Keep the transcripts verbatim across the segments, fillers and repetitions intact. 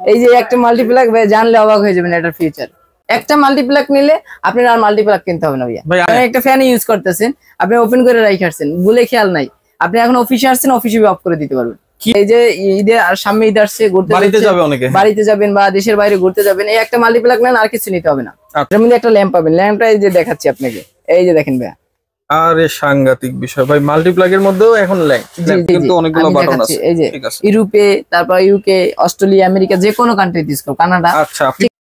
এই যে একটা মাল্টিপ্লাগ ভাই জানলে অবাক হয়ে যাবেন এটার ফিচার। একটা মাল্টিপ্লাগ নিলে আপনার আর মাল্টিপ্লাগ কিনতে হবে না ভাইয়া। আপনি একটা ফ্যান ইউজ করতেছেন, আপনি ওপেন করে রাখছেন, ভুলে খেয়াল নাই, আপনি এখন অফিসে আসছেন, অফিসে অফ করে দিতে পারবেন। এই যে ঈদে আর সামনে ঈদ আসছে, ঘুরতে বাড়িতে যাবে অনেকে, বাড়িতে যাবেন বা দেশের বাইরে ঘুরতে যাবেন, এই একটা মাল্টিপ্লাগ নেন, আর কিছু নিতে হবে না। এর মধ্যে একটা ল্যাম্প পাবেন, ল্যাম্পটা এই যে দেখাচ্ছি আপনাকে, এই যে দেখেন ভাইয়া। আরে সাংঘাতিক বিষয় ভাই, মাল্টিপ্লাগের মধ্যেও এখন ল্যাম্প কিন্তু অনেকগুলো বাটন আছে। এই যে ইউরোপে, তারপর ইউকে, অস্ট্রেলিয়া, আমেরিকা, যে কোনো কান্ট্রিতে ইউজ করো, কানাডা। আচ্ছা,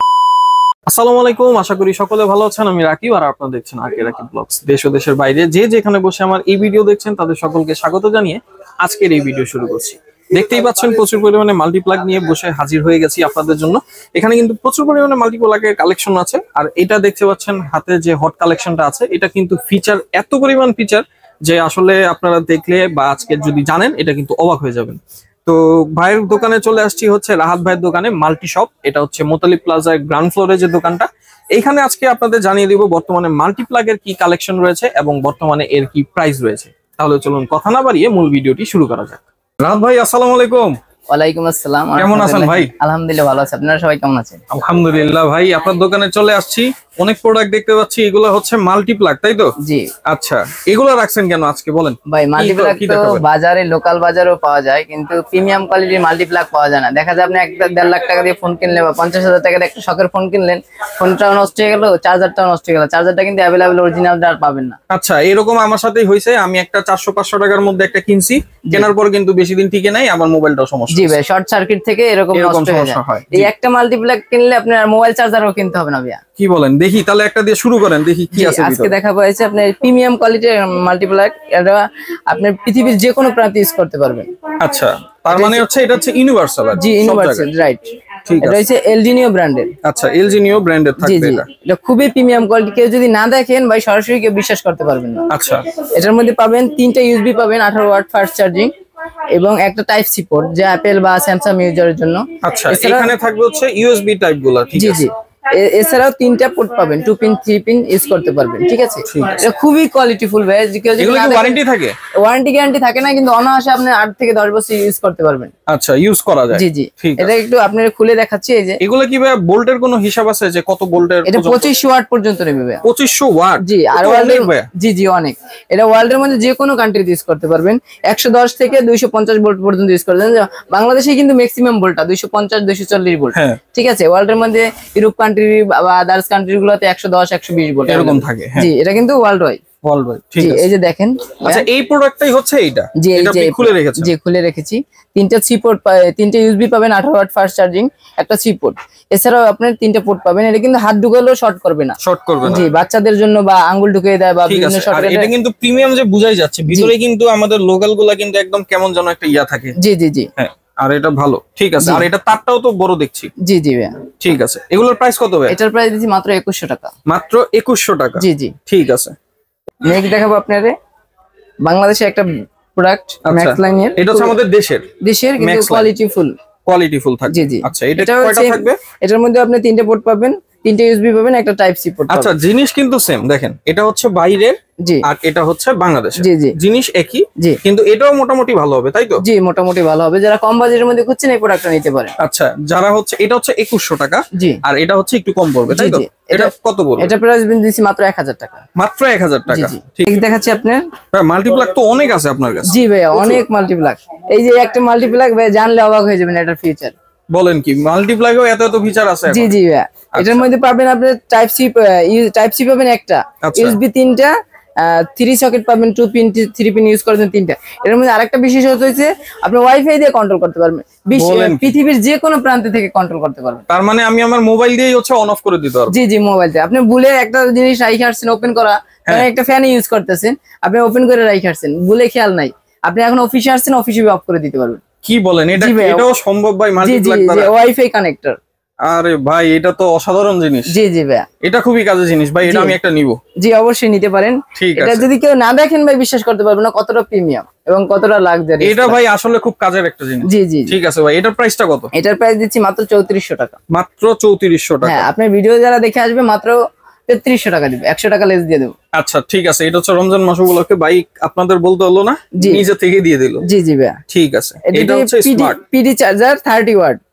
আসসালামু আলাইকুম, আশা করি সকলে ভালো আছেন। আমি রাকিব আর আপনারা দেখছেন RkRakib Vlogs। দেশ ও দেশের বাইরে যে যেখানে বসে আমার এই ভিডিও দেখছেন তাদের সকলকে স্বাগত জানিয়ে আজকের এই ভিডিও শুরু করছি। দেখতেই পাচ্ছেন প্রচুর পরিমাণে মাল্টিপ্লাগ নিয়ে বসে হাজির হয়ে গেছি আপনাদের জন্য। এখানে কিন্তু প্রচুর পরিমাণে মাল্টিপ্লাগের কালেকশন আছে, আর এটা দেখতে পাচ্ছেন হাতে যে হট কালেকশনটা আছে, এটা কিন্তু ফিচার, এত পরিমাণ ফিচার যে আসলে আপনারা দেখলে বা আজকে যদি জানেন এটা কিন্তু অবাক হয়ে যাবেন। তো ভাইয়ের দোকানে চলে আসছি, হচ্ছে রাহাত ভাইয়ের দোকানে, মাল্টি শপ। এটা হচ্ছে মোতালিব প্লাজার গ্রাউন্ড ফ্লোরে যে দোকানটা। এইখানে আজকে আপনাদের জানিয়ে দিব বর্তমানে মাল্টিপ্লাগের কি কালেকশন রয়েছে এবং বর্তমানে এর কি প্রাইস রয়েছে। তাহলে চলুন কথা না বাড়িয়ে মূল ভিডিওটি শুরু করা যাক। রাহাত ভাই, আসসালামু আলাইকুম। ওয়ালাইকুম আসসালাম। কেমন আছেন ভাই? আলহামদুলিল্লাহ ভালো আছি, আপনারা সবাই কেমন আছেন? আলহামদুলিল্লাহ ভাই, আপনার দোকানে চলে আসছি, অনেক প্রোডাক্ট দেখতে পাচ্ছি, এগুলো হচ্ছে মাল্টিপ্লাগ, তাই তো? জি। আচ্ছা, এগুলো রাখছেন কেন আজকে বলেন? ভাই মাল্টিপ্লাগ তো বাজারে, লোকাল বাজারেও পাওয়া যায়, কিন্তু প্রিমিয়াম কোয়ালিটির মাল্টিপ্লাগ পাওয়া যায় না। দেখা যায় আপনি একটা দেড় লাখ টাকা দিয়ে ফোন কিনলেন বা পঞ্চাশ হাজার টাকা দিয়ে একটা শখের ফোন কিনলেন, ফোনটাও নষ্ট হয়ে গেল, চার্জারটাও নষ্ট হয়ে গেল, চার্জারটা কিন্তু অ্যাভেলেবল অরিজিনাল আর পাবেন না। আচ্ছা, এরকম আমার সাথেই হয়েছে। আমি একটা চারশো পাঁচশো টাকার মধ্যে একটা কিনছি, কেনার পর কিন্তু বেশি দিন টিকে নাই, আমার মোবাইলটাও সমস্যা। জি ভাই, শর্ট সার্কিট থেকে এরকম নষ্ট হয়ে যায়। এই একটা মাল্টিপ্লাগ কিনলে আপনার মোবাইল চার্জারও কিনতে হবে না ভাইয়া। কি বলেন? দেখি তাহলে একটা দিয়ে শুরু করেন, দেখি কি আছে। আজকে দেখাবো হচ্ছে আপনার প্রিমিয়াম কোয়ালিটির মাল্টিপ্লাগ, এটা আপনি পৃথিবীর যে কোনো প্রান্তে ইউজ করতে পারবেন। আচ্ছা, তার মানে হচ্ছে এটা হচ্ছে ইউনিভার্সাল। জি, ইউনিভার্সাল, রাইট। ঠিক আছে, এটা হচ্ছে এলজিনিও ব্র্যান্ডের। আচ্ছা, এলজিনিও ব্র্যান্ডের থাকবে এটা। এটা খুবই প্রিমিয়াম কোয়ালিটি, কেউ যদি না দেখেন ভাই সরাসরি কেউ বিশ্বাস করতে পারবেন না। আচ্ছা, এটার মধ্যে পাবেন তিনটা ইউএসবি পাবেন, আঠারো ওয়াট ফাস্ট চার্জিং এবং একটা টাইপ সি পোর্ট, যা অ্যাপেল বা স্যামসাং ইউজারের জন্য। আচ্ছা, এখানে থাকবে হচ্ছে ইউএসবি টাইপ গুলো, ঠিক আছে? জি জি। এছাড়াও তিনটা পোর্ট পাবেন, two pin, three pin use করতে পারবেন, ঠিক আছে? এটা খুবই কোয়ালিটিফুল ভাই। এগুলো কি ওয়ারেন্টি থাকে? ওয়ারেন্টি গ্যারান্টি থাকে না, কিন্তু অনায়াসে আপনি আট থেকে দশ বছর ইউজ করতে পারবেন। আচ্ছা, ইউজ করা যায়। জি জি। এটা একটু আপনাদের খুলে দেখাচ্ছি। এই যে এগুলো কি ভাই ভোল্টের কোনো হিসাব আছে যে কত ভোল্টের? এটা পঁচিশশো ওয়াট পর্যন্ত নেবে ভাই। পঁচিশশো ওয়াট? জি। আর ওয়ার্ল্ডের, জি জি, অনেক। এটা ওয়ার্ল্ডের মধ্যে যে কোনো কান্ট্রিতে ইউজ করতে পারবেন। একশো দশ থেকে দুইশো পঞ্চাশ ভোল্ট পর্যন্ত ইউজ করতে পারবেন। বাংলাদেশে কিন্তু ম্যাক্সিমাম ভোল্টটা দুইশো পঞ্চাশ দুইশো চল্লিশ ভোল্ট, ঠিক আছে? ওয়ার্ল্ডের মধ্যে ইউরোপ কান্ট্রি বা আদার্স কান্ট্রি গুলোতে একশো দশ একশো বিশ ভোল্ট এরকম থাকে। জি, এটা কিন্তু ওয়ার্ল্ড ওয়াইড। ওয়ার্ল্ড ওয়াইড, ঠিক আছে। এই যে দেখেন। আচ্ছা, এই প্রোডাক্টটাই হচ্ছে এইটা? জি, এটা আপনি খুলে রেখেছেন? জি, খুলে রেখেছি। তিনটা সি পোর্ট, তিনটা ইউএসবি পাবেন, আঠারো ওয়াট ফাস্ট চার্জিং, একটা সি পোর্ট। এছাড়াও আপনার তিনটা পোর্ট পাবেন। এটা কিন্তু হাত ঢুকালেও শর্ট করবে না। শর্ট করবে না। জি, বাচ্চাদের জন্য বা আঙ্গুল ঢুকিয়ে দেয় বা বিভিন্ন শর্ট। আর এটা কিন্তু প্রিমিয়াম যে বুঝাই যাচ্ছে, ভিতরে কিন্তু আমাদের লোকালগুলো কিন্তু একদম কেমন যেন একটা ইয়া থাকে। জি জি জি। হ্যাঁ, আর এটা ভালো, ঠিক আছে। আর এটা তারটাও তো বড় দেখছি। জি জি ভাই, ঠিক আছে। এগুলোর প্রাইস কত ভাই? এটার প্রাইস দিচ্ছি মাত্র একুশশো টাকা। মাত্র একুশশো টাকা? জি জি, ঠিক আছে। নেক্সট দেখাবো আপনারে বাংলাদেশের একটা প্রোডাক্ট, ম্যাক্স লাইনের। এটা হচ্ছে আমাদের দেশের দেশের কিন্তু কোয়ালিটিফুল কোয়ালিটিফুল থাকবে। জি জি। আচ্ছা, এটা কয়টা থাকবে? এটার মধ্যে আপনি তিনটা পোর্ট পাবেন, তিনটা ইউএসবি পাবেন, একটা টাইপ সি পোর্ট পাবেন। আচ্ছা, জিনিস কিন্তু সেম। দেখেন, এটা হচ্ছে বাইরের, জি, আর এটা হচ্ছে বাংলাদেশের। জি জি, জিনিস একই, জি, কিন্তু এটাও মোটামুটি ভালো হবে, তাই তো? জি, মোটামুটি ভালো হবে। যারা কম বাজেটের মধ্যে খুঁজছেন এই প্রোডাক্টটা নিতে পারেন। আচ্ছা, যারা হচ্ছে, এটা হচ্ছে একুশশো টাকা, জি, আর এটা হচ্ছে একটু কম পড়বে, তাই তো? এটা কত পড়বে? এটা প্রাইস দিচ্ছি মাত্র এক হাজার টাকা। মাত্র এক হাজার টাকা। ঠিক দেখাচ্ছি আপনার। মাল্টিপ্লাগ তো অনেক আছে আপনার কাছে। জি ভাই, অনেক মাল্টিপ্লাগ। এই যে একটা মাল্টিপ্লাগ ভাই জানলে অবাক হয়ে যাবেন এটার ফিচার। বলেন কি, মাল্টিপ্লাগেও এত এত ফিচার আছে? জি জি ভাই। এটার মধ্যে পাবেন আপনি টাইপ সি, টাইপ সি পাবেন একটা, ইউএসবি তিনটা, থ্রি সকেট পাবেন, two pin, three pin use করবেন তিনটা। এর মধ্যে আরেকটা বিশেষত্ব হচ্ছে আপনি ওয়াইফাই দিয়ে কন্ট্রোল করতে পারবেন, পৃথিবীর যে কোনো প্রান্ত থেকে কন্ট্রোল করতে পারবেন। তার মানে আমি আমার মোবাইল দিয়েই হচ্ছে অন অফ করে দিতে পারবো? জি জি, মোবাইল দিয়ে। আপনি ভুলে একটা জিনিস রাইখে আসছেন ওপেন করা, একটা ফ্যান ইউজ করতেছেন, আপনি ওপেন করে রাইখে আসছেন, ভুলে খেয়াল নাই, আপনি এখন অফিসে আসছেন, অফিসে অফ করে দিতে পারবেন। কি বলেন? এটা এটাও সম্ভব ভাই মাল্টিপ্লাগ দ্বারা? Wifi connector. আরে ভাই, এটা তো অসাধারণ জিনিস। জি জি ভাই, এটা খুবই কাজের জিনিস ভাই। এটা আমি একটা নিব। জি, অবশ্যই নিতে পারেন। এটা যদি কেউ না দেখেন ভাই বিশ্বাস করতে পারবেন না কতটা প্রিমিয়াম এবং কতটা লাক্সারি। এটা ভাই আসলে খুব কাজের একটা জিনিস। জি জি, ঠিক আছে ভাই। এটার প্রাইসটা কত? এটার প্রাইস দিচ্ছি মাত্র চৌত্রিশশো টাকা। মাত্র চৌত্রিশশো টাকা? হ্যাঁ, আপনার ভিডিও যারা দেখে আসবে মাত্র তেত্রিশশো টাকা দিবে, একশো টাকা লেস দিয়ে দেবো। আচ্ছা, ঠিক আছে। এটা হচ্ছে রমজান মাস উপলক্ষে ভাই আপনাদের বলতে হলো না, নিজে থেকে দিয়ে দিল। জি জি ভাই, ঠিক আছে। এটা হচ্ছে smart PD charger, thirty watt.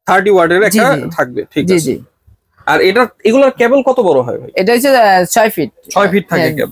ত্রিশ ওয়াটের একটা থাকবে, ঠিক আছে। জি জি। আর এটা এগুলোর কেবল কত বড় হয় ভাই? এটা হচ্ছে ছয় ফিট। ছয় ফিট থাকে কেবল।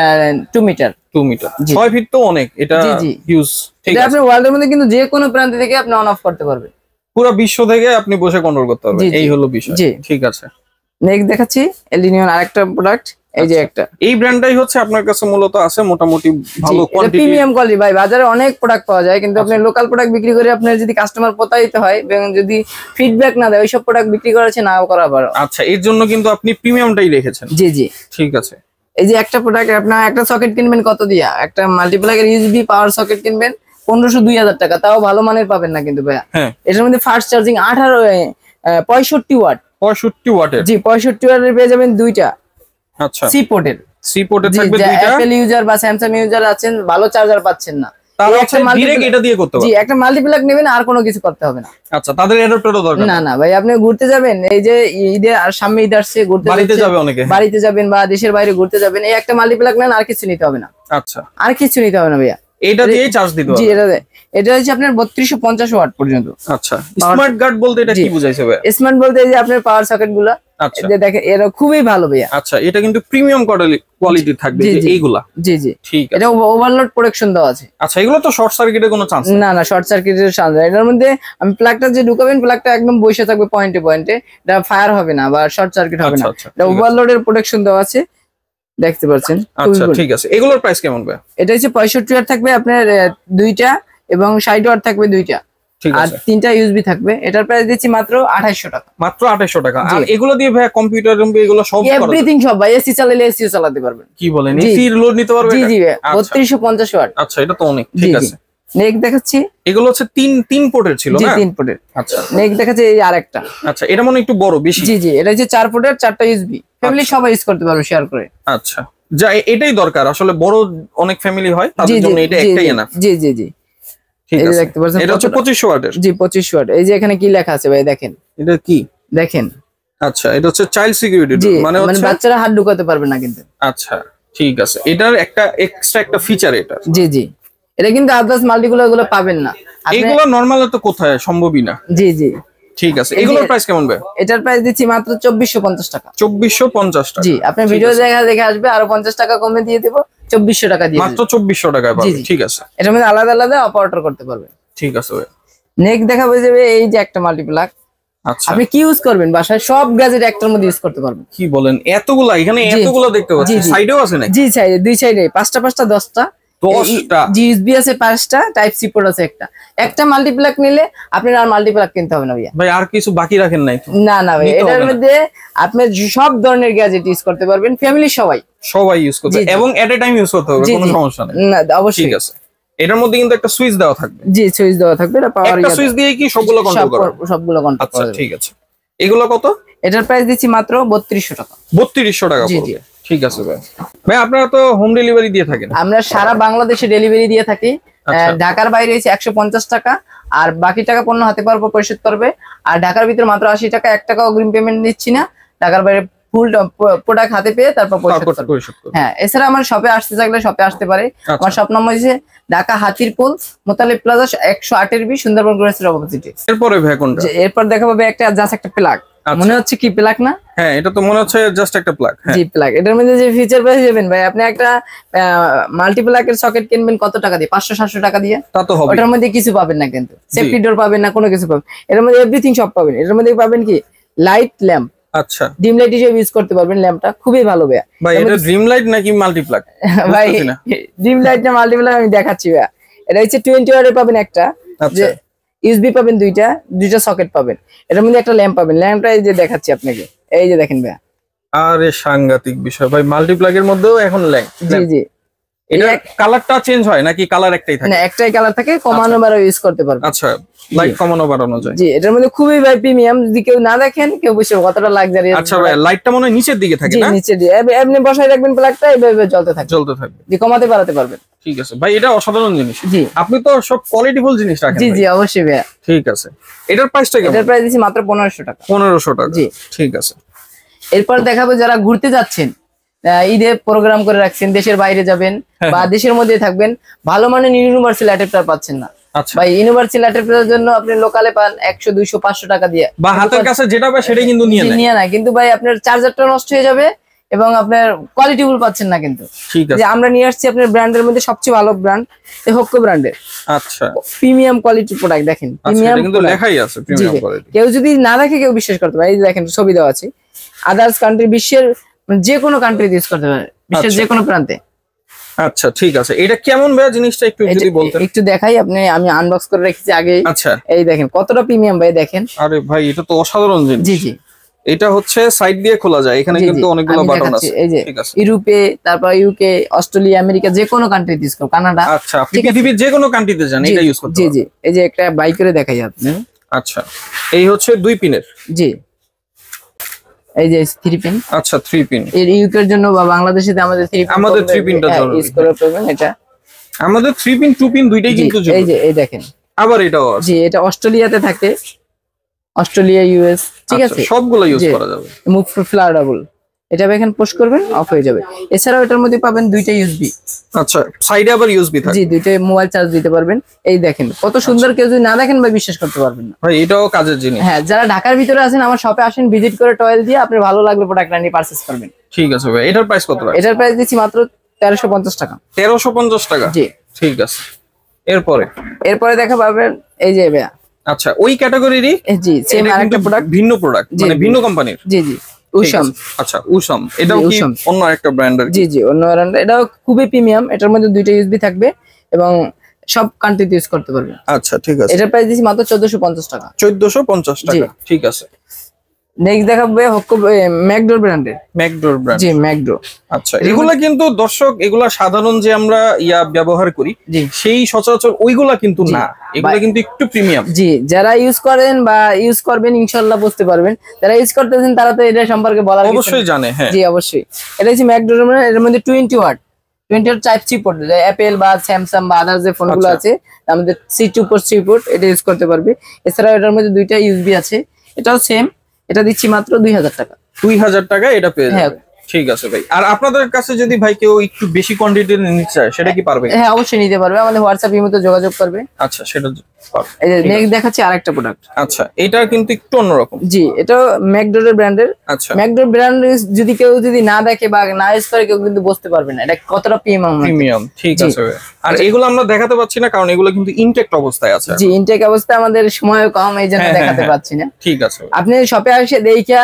দুই মিটার। দুই মিটার। ছয় ফিট তো অনেক, এটা হিউজ। ঠিক আছে। এটা আপনি ওয়ার্ল্ডের মধ্যে কিন্তু যে কোনো প্রান্ত থেকে আপনি অন অফ করতে পারবেন। পুরো বিশ্ব থেকে আপনি বসে কন্ট্রোল করতে পারবেন, এই হলো বিষয়। ঠিক আছে। নেক্সট দেখাচ্ছি এলিনিয়ন আরেকটা প্রোডাক্ট, এই যে একটা। এই ব্র্যান্ডটাই হচ্ছে আপনার কাছে মূলত আছে মোটামুটি ভালো কোয়ালিটি, প্রিমিয়াম কোয়ালিটি। ভাই বাজারে অনেক প্রোডাক্ট পাওয়া যায়, কিন্তু আপনি লোকাল প্রোডাক্ট বিক্রি করে আপনার যদি কাস্টমার প্রতারিত হয় এবং যদি ফিডব্যাক না দেয়, ওইসব প্রোডাক্ট বিক্রি করাছে নাও করা ভালো। আচ্ছা, এর জন্য কিন্তু আপনি প্রিমিয়ামটাই রেখেছেন। জি জি, ঠিক আছে। এই যে একটা প্রোডাক্ট, আপনার একটা সকেট কিনবেন কত দিয়া, একটা মাল্টিপ্লাগের ইউএসবি পাওয়ার সকেট কিনবেন পনেরোশো দুই হাজার টাকা, তাও ভালো মানের পাবেন না কিন্তু ভাইয়া। এটার মধ্যে ফাস্ট চার্জিং আঠারো পঁয়ষট্টি ওয়াট। পঁয়ষট্টি ওয়াটের? জি, পঁয়ষট্টি ওয়াটের পেয়ে যাবেন দুইটা। আচ্ছা, সি পোর্টের। সি পোর্টের থাকবে দুইটা। অ্যাপল ইউজার বা স্যামসাং ইউজার আছেন, ভালো চার্জার পাচ্ছেন না, তাহলে একটা ডাইরেক্ট এটা দিয়ে করতে হবে। জি, একটা মাল্টিপ্লাগ নেবেন, আর কোনো কিছু করতে হবে না। আচ্ছা, তাদের অ্যাডাপ্টারও দরকার না না ভাই, আপনি ঘুরতে যাবেন, এই যে ঈদে আর সামনে ঈদ আসছে, ঘুরতে বাড়িতে যাবে অনেকে, বাড়িতে যাবেন বা দেশের বাইরে ঘুরতে যাবেন, এই একটা মাল্টিপ্লাগ নেন, আর কিছু নিতে হবে না। আচ্ছা, আর কিছু নিতে হবে না ভাইয়া, এটা দিয়েই চার্জ দিতে হবে। জি, এটা এটা হচ্ছে আপনার বত্রিশশো পঞ্চাশ ওয়াট পর্যন্ত। আচ্ছা, স্মার্ট গার্ড বলতে এটা কি বোঝাইছে ভাই? স্মার্ট বলতে এই যে আপনার পাওয়ার সকেট গুলা, আচ্ছা দেখেন এরা খুবই ভালো ভাইয়া। আচ্ছা, এটা কিন্তু প্রিমিয়াম কোয়ালিটি থাকবে এইগুলা। জি জি, ঠিক আছে। এটা ওভারলোড প্রোটেকশন দেওয়া আছে। আচ্ছা, এগুলো তো শর্ট সার্কিটের কোনো চান্স না না, শর্ট সার্কিটের চান্স নাই। এটার মধ্যে আমি প্লাগটা যে ঢুকাবেন, প্লাগটা একদম বসে থাকবে পয়েন্টে পয়েন্টে, এটা ফায়ার হবে না বা শর্ট সার্কিট হবে না। এটা ওভারলোডের প্রোটেকশন দেওয়া আছে, দেখতে পাচ্ছেন। আচ্ছা, ঠিক আছে। এগুলোর প্রাইস কেমন ভাই? এটা হচ্ছে পঁয়ষট্টি ওয়াট থাকবে আপনার দুইটা, এবং ষাট ওয়াট থাকবে দুইটা, আর তিনটা ইউএসবি থাকবে। এটার প্রাইস দিচ্ছি মাত্র আঠাইশশো টাকা। মাত্র আঠাইশশো টাকা। আর এগুলো দিয়ে ভাই কম্পিউটার এগুলো সব এভরিথিং সব ভাই, এসি চালালে এসিও চালাতে পারবেন। কি বলেন, এসি লোড নিতে পারবে? জি জি, বত্রিশশো পঞ্চাশ ওয়াট। আচ্ছা, এটা তো অনেক। ঠিক আছে, নেক্সট দেখাচ্ছি। এগুলো হচ্ছে তিন তিন পোর্টের ছিল না? জি, তিন পোর্টের। আচ্ছা, নেক্সট দেখাচ্ছি এই আরেকটা। আচ্ছা, এটা মনে একটু বড় বেশি। জি জি, এটা হচ্ছে চার পোর্টের, চারটা ইউএসবি, ফ্যামিলি সবাই ইউজ করতে পারবে শেয়ার করে। আচ্ছা, যা এটাই দরকার আসলে, বড় অনেক ফ্যামিলি হয় তাদের জন্য এটা একটাই এনাফ। জি জি জি, ঠিক আছে। দেখতে পাচ্ছেন এটা হচ্ছে পঁচিশশো ওয়াটের। জি, পঁচিশশো ওয়াট। এই যে এখানে কি লেখা আছে ভাই, দেখেন। এটা কি দেখেন? আচ্ছা, এটা হচ্ছে চাইল্ড সিকিউরিটি, মানে মানে বাচ্চারা হাত ঢুকাতে পারবে না কিন্তু। আচ্ছা, ঠিক আছে। এটার একটা এক্সট্রা একটা ফিচার এটা। জি জি, এটা কিন্তু আদার্স মাল্টিগুলো এগুলো পাবেন না। এগুলো নরমালি তো কোথায় সম্ভবই না। জি জি, ঠিক আছে। এগুলোর প্রাইস কেমন ভাই? এটার প্রাইস দিচ্ছি মাত্র চব্বিশশো পঞ্চাশ টাকা। চব্বিশশো পঞ্চাশ টাকা। জি, আপনি ভিডিও জায়গা দেখে আসবে, আরো পঞ্চাশ টাকা কমে দিয়ে দেব, চব্বিশশো টাকা দিয়ে। মাত্র চব্বিশশো টাকায় পাবেন। ঠিক আছে, এটার মধ্যে আলাদা আলাদা অপারেটর করতে পারবে। ঠিক আছে ভাই। নেক্সট দেখাবো যে এই যে একটা মাল্টিপ্লাগ। আচ্ছা, আপনি কি ইউজ করবেন বাসায়, সব গ্যাজেট একটার মধ্যে ইউজ করতে পারবেন। কি বলেন, এতগুলা? এখানে এতগুলা দেখতে পাচ্ছি, সাইডেও আছে নাকি? জি, সাইডে দুই সাইডে পাঁচটা পাঁচটা দশটা দশটা ইউএসবি আছে, পাঁচটা টাইপ সি পোর্ট আছে। একটা একটা মাল্টিপ্লাগ নিলে আপনার আর মাল্টিপ্লাগ কিনতে হবে না ভাইয়া। ভাই আর কিছু বাকি রাখেন নাই তো? না না ভাই, এটার মধ্যে আপনি সব ধরনের গ্যাজেট ইউজ করতে পারবেন, ফ্যামিলি সবাই সবাই ইউজ করতে, এবং এট এ টাইম ইউজ করতে হবে, কোনো সমস্যা নেই। না, অবশ্যই। ঠিক আছে, এটার মধ্যে কিন্তু একটা সুইচ দেওয়া থাকবে। জি, সুইচ দেওয়া থাকবে, এটা পাওয়ার একটা সুইচ দিয়ে কি সবগুলো কন্ট্রোল করা? সবগুলো কন্ট্রোল করা। আচ্ছা, ঠিক আছে। এগুলো কত? এটার প্রাইস দিচ্ছি মাত্র বত্রিশশো টাকা। বত্রিশশো টাকা পড়বে। ঠিক আছে ভাই। ভাই আপনারা তো হোম ডেলিভারি দিয়ে থাকেন? আমরা সারা বাংলাদেশে ডেলিভারি দিয়ে থাকি। ঢাকার বাইরে হচ্ছে একশো পঞ্চাশ টাকা, আর বাকি টাকা পণ্য হাতে পারবো পরিশোধ করবে। আর ঢাকার ভিতরে মাত্র আশি টাকা, এক টাকা অগ্রিম পেমেন্ট দিচ্ছি না। ঢাকার বাইরে ফুল প্রোডাক্ট হাতে পেয়ে তারপর পরিশোধ করবে। হ্যাঁ, এছাড়া আমার শপে আসতে চাইলে শপে আসতে পারে। আমার শপ নম্বর হচ্ছে ঢাকা হাতিরপুল, মোতালিব প্লাজা একশো আটের বি, সুন্দরবন গ্রোসারি অপোজিটে। এরপরে ভাই কোনটা? এরপর দেখাবো একটা জাস্ট একটা প্লাগ। মনে হচ্ছে কি প্লাগ না? হ্যাঁ, এটা তো মনে হচ্ছে জাস্ট একটা প্লাগ। জি, প্লাগ। এটার মধ্যে যে ফিচার পেয়ে যাবেন ভাই, আপনি একটা মাল্টিপ্লাগের সকেট কিনবেন কত টাকা দিয়ে? পাঁচশো সাতশো টাকা দিয়ে। তা তো হবে। ওটার মধ্যে কিছু পাবেন না কিন্তু, সেফটি ডোর পাবেন না, কোনো কিছু পাবেন। এর মধ্যে এভরিথিং সব পাবেন। এর মধ্যে পাবেন কি লাইট, ল্যাম্প। আচ্ছা, ডিম লাইট হিসেবে ইউজ করতে পারবেন। ল্যাম্পটা খুবই ভালো ভাই। ভাই এটা ড্রিম লাইট নাকি মাল্টিপ্লাগ? ভাই ড্রিম লাইট না মাল্টিপ্লাগ আমি দেখাচ্ছি ভাই। এটা হচ্ছে টোয়েন্টি ওয়াটের পাবেন একটা, যে ইউএসবি পাবেন দুইটা, দুইটা সকেট পাবেন। এটার মধ্যে একটা ল্যাম্প পাবেন। ল্যাম্পটা এই যে দেখাচ্ছি আপনাকে, এই যে দেখেন ভাই। আরে সাংঘাতিক বিষয় ভাই, মাল্টিপ্লাগের মধ্যেও এখন ল্যাম্প। জি জি, এটা কালারটা চেঞ্জ হয় নাকি কালার একটাই থাকে? না, একটাই কালার থাকে, কমানো বাড়ানো ইউজ করতে পারবেন। আচ্ছা, লাইট কমানো বাড়ানো যায়। জি, এটার মধ্যে খুবই ভাই প্রিমিয়াম, যদি কেউ না দেখেন কেউ বুঝবে কতটা লাক্সারিয়াস। আচ্ছা ভাই, লাইটটা মনে হয় নিচের দিকে থাকে না? জি, নিচে দিয়ে এমনি বসায় রাখবেন, প্লাগটা এইভাবে জ্বলতে থাকবে, জ্বলতে থাকবে, জি, কমাতে বাড়াতে পারবেন। ঠিক আছে ভাই, এটা অসাধারণ জিনিস। জি, আপনি তো সব কোয়ালিটিফুল জিনিস রাখেন। জি জি, অবশ্যই ভাই। ঠিক আছে, এটার প্রাইসটা কেমন? এটার প্রাইস দিছি মাত্র পনেরোশো টাকা। পনেরোশো টাকা। জি, ঠিক আছে। এরপর দেখাবো যারা ঘুরতে যাচ্ছেন, ঈদে প্রোগ্রাম করে রাখছেন, দেশের বাইরে যাবেন বা দেশের মধ্যে থাকবেন, ভালো মানের ইউনিভার্সাল অ্যাডাপ্টার পাচ্ছেন না, আচ্ছা ভাই ইউনিভার্সাল অ্যাডাপ্টারের জন্য আপনি লোকালে পান একশো দুইশো পাঁচশো টাকা দিয়ে, বা হাতের কাছে যেটা পায় সেটাই কিন্তু নিয়ে নেয় নিয়ে না, কিন্তু ভাই আপনার চার্জারটা নষ্ট হয়ে যাবে এবং আপনার কোয়ালিটি ফুল পাচ্ছেন না। কিন্তু ঠিক আছে, যে আমরা নিয়ে আসছি আপনার ব্র্যান্ডের মধ্যে সবচেয়ে ভালো ব্র্যান্ড এই হক্কো ব্র্যান্ডের। আচ্ছা প্রিমিয়াম কোয়ালিটি প্রোডাক্ট দেখেন, প্রিমিয়াম কিন্তু লেখাই আছে প্রিমিয়াম কোয়ালিটি। কেউ যদি না দেখে কেউ বিশ্বাস করতে পারে, এই যে দেখেন ছবি দেওয়া আছে। আদার্স কান্ট্রি, বিশ্বের যে কোনো কান্ট্রিতে ইউজ করতে পারে, বিশ্বের যে কোনো প্রান্তে। আচ্ছা ঠিক আছে, এটা কেমন ভাই জিনিসটা একটু যদি বলতেন। একটু দেখাই, আপনি আমি আনবক্স করে রেখেছি আগে। আচ্ছা এই দেখেন কতটা প্রিমিয়াম ভাই, দেখেন। আরে ভাই এটা তো অসাধারণ জিনিস। জি জি, এটা হচ্ছে সাইড দিয়ে খোলা যায়, এখানে কিন্তু অনেকগুলো বাটন আছে। এই যে ইউরোপে, তারপর ইউকে, অস্ট্রেলিয়া, আমেরিকা যে কোনো কান্ট্রিতে ইউজ করো, কানাডা। আচ্ছা আপনি পৃথিবীর যে কোনো কান্ট্রিতে যান এটা ইউজ করতে পারবেন। জি জি, এই যে একটা বাই করে দেখাই আপনি। আচ্ছা এই হচ্ছে দুই পিনের। জি এই যে থ্রি পিন। আচ্ছা থ্রি পিন, এর ইউকের জন্য বা বাংলাদেশে আমাদের থ্রি পিন, আমাদের থ্রি পিনটা ইউজ করার প্রয়োজন। এটা আমাদের থ্রি পিন টু পিন দুইটাই কিন্তু জরুরি। এই যে এই দেখেন, আবার এটাও আছে। জি এটা অস্ট্রেলিয়াতে থাকে, অস্ট্রেলিয়া, ইউএস, ঠিক আছে, সবগুলো ইউজ করা যাবে। মুভ ফ্লাওয়ারেবল, এটা এখানে পুশ করবেন অফ হয়ে যাবে। এছাড়াও এটার মধ্যে পাবেন দুইটা ইউএসবি। আচ্ছা সাইডে আবার ইউএসবি থাকে। জি দুইটা মোবাইল চার্জ দিতে পারবেন। এই দেখেন কত সুন্দর, কেউ যদি না দেখেন ভাই বিশ্বাস করতে পারবেন না। ভাই এটাও কাজের জিনিস। হ্যাঁ, যারা ঢাকার ভিতরে আছেন আমার শপে আসেন, ভিজিট করে টয়েল দিয়ে আপনি ভালো লাগলে প্রোডাক্ট নিয়ে পারচেজ করবেন। ঠিক আছে ভাই, এটার প্রাইস কত? এটার প্রাইস দিচ্ছি মাত্র তেরোশো পঞ্চাশ টাকা। তেরোশো পঞ্চাশ টাকা? জি ঠিক আছে। এরপরে এরপরে দেখা পাবেন এই যে ভাইয়া। আচ্ছা ওই ক্যাটাগরিরই? জি সেম আরেকটা প্রোডাক্ট, ভিন্ন প্রোডাক্ট, মানে ভিন্ন কোম্পানির। জি জি উসাম। আচ্ছা উসাম, এটাও কি অন্য একটা ব্র্যান্ডের? জি জি অন্য ব্র্যান্ড, এটাও খুবই প্রিমিয়াম। এটার মধ্যে দুইটা ইউএসবি থাকবে এবং সব কান্ট্রিতে ইউজ করতে পারবেন। আচ্ছা ঠিক আছে, এটার প্রাইস দিচ্ছি মাত্র চোদ্দশো পঞ্চাশ টাকা। চোদ্দশো পঞ্চাশ টাকা, ঠিক আছে। নেক্সট দেখাবো হক্কো ম্যাকডোর ব্র্যান্ডের। ম্যাকডোর ব্র্যান্ড? জি ম্যাকডো। আচ্ছা এগুলা কিন্তু দর্শক, এগুলা সাধারণ যে আমরা ইয়া ব্যবহার করি সেই সচরাচর ওইগুলা কিন্তু না, এগুলা কিন্তু একটু প্রিমিয়াম। জি যারা ইউজ করেন বা ইউজ করবেন ইনশাআল্লাহ বুঝতে পারবেন, যারা ইউজ করতেছেন তারা তো এটা সম্পর্কে বলার অবশ্যই জানে। হ্যাঁ জি অবশ্যই। এটা হচ্ছে ম্যাকডোর ব্র্যান্ড, এর মধ্যে twenty watt twenty watt type C port, Apple বা স্যামসাং বা আদার যে ফোনগুলো আছে আমাদের C two port C port এটা ইউজ করতে পারবে। এছাড়াও এটার মধ্যে দুইটা ইউএসবি আছে, এটাও সেম। এটা দিচ্ছি মাত্র দুই হাজার টাকা। দুই হাজার টাকা এটা পেয়ে যাবে। ঠিক আছে ভাই। আর আপনাদের কাছে যদি ভাই কেউ একটু বেশি কোয়ান্টিটি নিতে চায় সেটা কি পারবে? হ্যাঁ অবশ্যই নিতে পারবে, আমাদের হোয়াটসঅ্যাপ ইমোতে যোগাযোগ করবে। আচ্ছা সেটা পারবে। এই যে নেক্সট দেখাচ্ছি আরেকটা প্রোডাক্ট। আচ্ছা এটা কিন্তু একটু অন্যরকম। জি এটাও ম্যাকডোর ব্র্যান্ডের। আচ্ছা ম্যাকডোর ব্র্যান্ড যদি কেউ যদি না দেখে বা না ইউজ করে কেউ কিন্তু বুঝতে পারবে না এটা কতটা প্রিমিয়াম। প্রিমিয়াম, ঠিক আছে ভাই। আর এগুলো আমরা দেখাতে পাচ্ছি না কারণ এগুলো কিন্তু ইনটেক্ট অবস্থায় আছে। জি ইনটেক অবস্থায় আমাদের সময় কম, এই জন্য দেখাতে পাচ্ছি না। ঠিক আছে, আপনি শপে এসে দেখা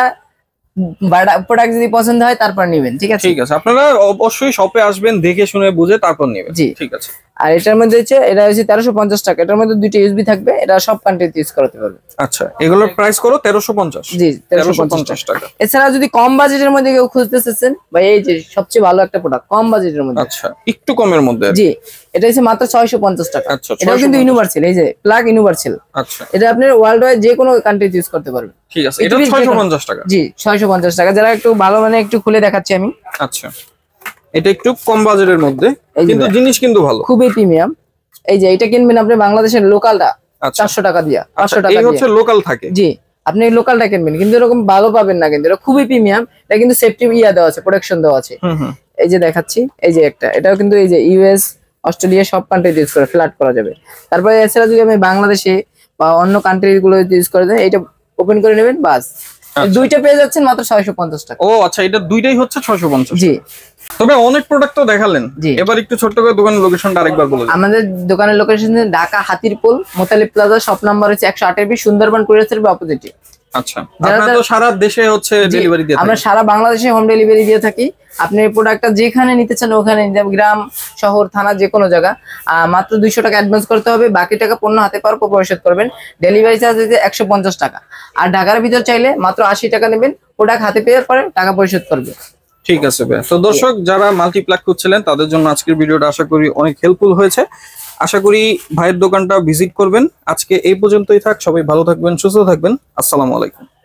প্রোডাক্ট যদি পছন্দ হয় তারপর নেবেন। ঠিক আছে ঠিক আছে, আপনারা অবশ্যই শপে আসবেন, দেখে শুনে বুঝে তারপর নেবেন। জি ঠিক আছে। আর এটার মধ্যে হচ্ছে এটা হচ্ছে তেরোশো পঞ্চাশ টাকা। এটার মধ্যে দুইটা ইউএসবি থাকবে, এটা সব কান্ট্রিতে ইউজ করতে পারবে। আচ্ছা এগুলোর প্রাইস করো তেরোশো পঞ্চাশ? জি তেরোশো পঞ্চাশ টাকা। এছাড়া যদি কম বাজেটের মধ্যে কেউ খুঁজতেছেন ভাই, এই যে সবচেয়ে ভালো একটা প্রোডাক্ট কম বাজেটের মধ্যে। আচ্ছা একটু কমের মধ্যে? জি এটা হচ্ছে মাত্র ছয়শো পঞ্চাশ টাকা। আচ্ছা এটাও কিন্তু ইউনিভার্সাল, এই যে প্লাগ ইউনিভার্সাল। আচ্ছা এটা আপনি ওয়ার্ল্ড ওয়াইড যে কোনো কান্ট্রিতে ইউজ করতে পারবেন। ঠিক আছে, এটা ছয়শো পঞ্চাশ টাকা? জি ছয়শো পঞ্চাশ টাকা। যারা একটু ভালো মানে একটু খুলে দেখাচ্ছি আমি। আচ্ছা এটা একটু কম বাজেটের মধ্যে কিন্তু জিনিস কিন্তু ভালো, খুবই প্রিমিয়াম। এই যে এটা কিনবেন আপনি বাংলাদেশের লোকালটা চারশো টাকা দিয়া, পাঁচশো টাকা এই হচ্ছে লোকাল থাকে। জি আপনি লোকালটা কিনবেন কিন্তু এরকম ভালো পাবেন না, কিন্তু এটা খুবই প্রিমিয়াম। এটা কিন্তু সেফটি ইয়া দেওয়া আছে, প্রোটেকশন দেওয়া আছে। এই যে দেখাচ্ছি, এই যে একটা, এটাও কিন্তু এই যে ইউএস, অস্ট্রেলিয়া সব কান্ট্রিতে ইউজ করে ফ্ল্যাট করা যাবে। তারপরে এছাড়া যদি আমি বাংলাদেশে বা অন্য কান্ট্রি গুলো ইউজ করে দেন, এটা ওপেন করে নেবেন বাস। দুইটা পেয়ে যাচ্ছেন মাত্র ছয়শো পঞ্চাশ টাকা। ও আচ্ছা এটা দুইটাই হচ্ছে ছয়শো পঞ্চাশ? জি। তবে অনেক প্রোডাক্ট তো দেখালেন, এবার একটু ছোট্ট করে দোকানের লোকেশনটা আরেকবার বলে দিন। আমাদের দোকানের location Dhaka Hatirpool, Motalib plaza, shop number হচ্ছে একশো আট বি, সুন্দরবন কুরিয়ার সার্ভিস অপোজিটে। আচ্ছা আপনারা তো সারা দেশে হচ্ছে ডেলিভারি দিয়ে থাকেন? আমরা সারা বাংলাদেশে হোম ডেলিভারি দিয়ে থাকি। আপনি এই প্রোডাক্টটা যেখানে নিতে চান ওখানে, গ্রাম শহর থানা যে কোনো জায়গা, মাত্র দুইশো টাকা অ্যাডভান্স করতে হবে, বাকি টাকা পণ্য হাতে পাওয়ার পর পরিশোধ করবেন। ডেলিভারি চার্জ হচ্ছে একশো পঞ্চাশ টাকা। আর ঢাকার ভিতর চাইলে মাত্র আশি টাকা নেবেন, প্রোডাক্ট হাতে পেয়ে পরে টাকা পরিশোধ করবে। ঠিক আছে ভাই। তো দর্শক যারা মাল্টিপ্লাগ খুঁজছিলেন তাদের জন্য আজকের ভিডিওটা আশা করি অনেক হেল্পফুল হয়েছে। আশা করি ভাইয়ের দোকানটা ভিজিট করবেন। আজকে এই পর্যন্তই থাক, সবাই ভালো থাকবেন, সুস্থ থাকবেন। আসসালামু আলাইকুম।